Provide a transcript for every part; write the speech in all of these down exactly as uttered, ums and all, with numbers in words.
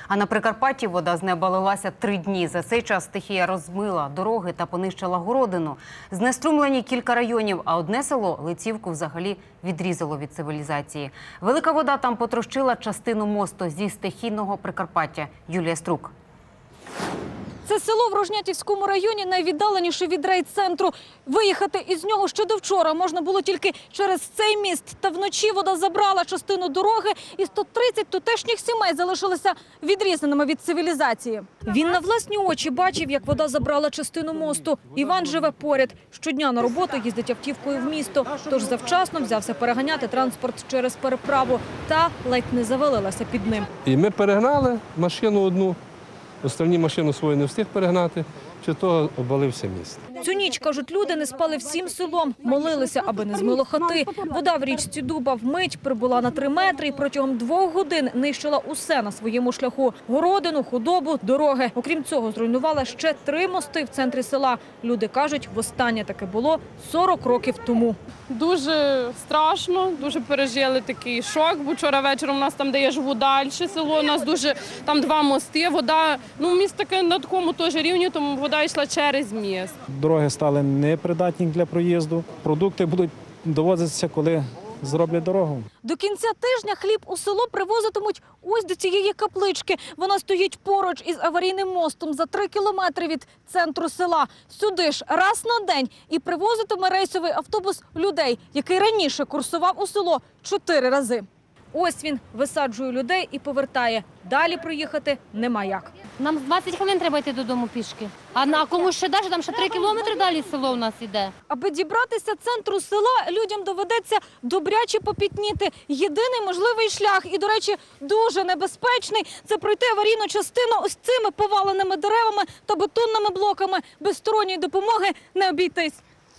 А на Прикарпатті вода з неба лилася три дні. За цей час стихія розмила дороги та понищила городину. Знеструмлені кілька районів, а одне село, Лицівку, взагалі відрізало від цивілізації. Велика вода там потрощила частину мосту зі стихійного Прикарпаття. Юлія Струк. Це село в Рожнятівському районі найвіддаленіше від райцентру. Виїхати із нього ще до вчора можна було тільки через цей міст. Та вночі вода забрала частину дороги, і сто тридцять тутешніх сімей залишилися відрізаними від цивілізації. Він на власні очі бачив, як вода забрала частину мосту. Іван живе поряд. Щодня на роботу їздить автівкою в місто. Тож завчасно взявся переганяти транспорт через переправу. Та ледь не завалилася під ним. І ми перегнали машину одну. Останні машину свою не встиг перегнати, чи того обвалився міст. Цю ніч, кажуть люди, не спали всім селом. Молилися, аби не змило хати. Вода в річці Дуба вмить прибула на три метри і протягом двох годин нищила усе на своєму шляху. Городину, худобу, дороги. Окрім цього, зруйнувала ще три мости в центрі села. Люди кажуть, востаннє таке було сорок років тому. Дуже страшно, дуже пережили такий шок, бо вчора вечором у нас там, де я живу далі, село, у нас дуже, там два мости, вода, ну міст таке на такому теж рівні, тому вода йшла через міст. Дороги стали непридатні для проїзду, продукти будуть довозитися, коли зроблять дорогу. До кінця тижня хліб у село привозитимуть ось до цієї каплички. Вона стоїть поруч із аварійним мостом за три кілометри від центру села. Сюди ж раз на день і привозитиме рейсовий автобус людей, який раніше курсував у село чотири рази. Ось він висаджує людей і повертає. Далі проїхати нема як. Нам двадцять хвилин треба йти додому пішки. А на комусь ще далі, там ще три кілометри далі село у нас іде. Аби дібратися центру села, людям доведеться добряче попітніти. Єдиний можливий шлях і, до речі, дуже небезпечний – це пройти аварійну частину ось цими поваленими деревами та бетонними блоками. Без сторонньої допомоги не обійтись.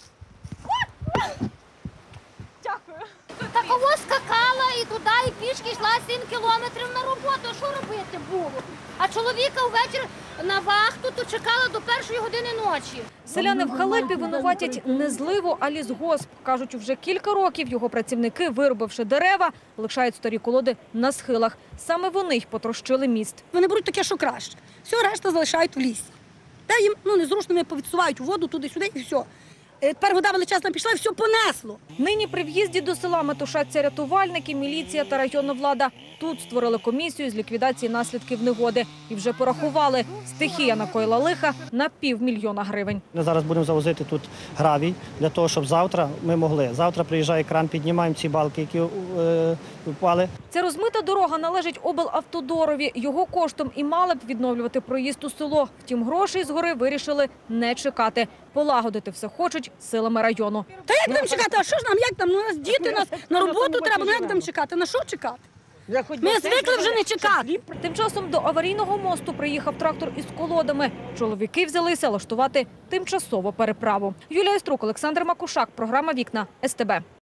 Дякую. Та кого скакала і туди, і пішки йшла сім кілометрів на роботу. Що робити було? А чоловіка ввечері на вахту то чекала до першої години ночі. Селяни в халепі винуватять не зливу, а лісгосп. Кажуть, вже кілька років його працівники, вирубивши дерева, лишають старі колоди на схилах. Саме вони й потрощили міст. Вони беруть таке, що краще. Все, решта залишають в лісі. Та їм ну, незручно, вони повідсувають воду туди-сюди і все. Тепер вода величезна пішла і все понесло. Нині при в'їзді до села метушаться рятувальники, міліція та районна влада. Тут створили комісію з ліквідації наслідків негоди. І вже порахували, стихія накоїла лиха на півмільйона гривень. Ми зараз будемо завозити тут гравій, для того, щоб завтра ми могли. Завтра приїжджає кран, піднімаємо ці балки, які е, впали. Ця розмита дорога належить облавтодорові. Його коштом і мали б відновлювати проїзд у село. Втім, грошей згори вирішили не чекати. Полагодити все хочуть силами району. Та як там чекати? А що ж нам, як там? Ну, у нас діти, нас на роботу треба, ну як там чекати? На що чекати? Ми звикли вже не чекати. Тим часом до аварійного мосту приїхав трактор із колодами. Чоловіки взялися лаштувати тимчасову переправу. Юлія Струк, Олександр Макушак. Програма «Вікна» ес те бе.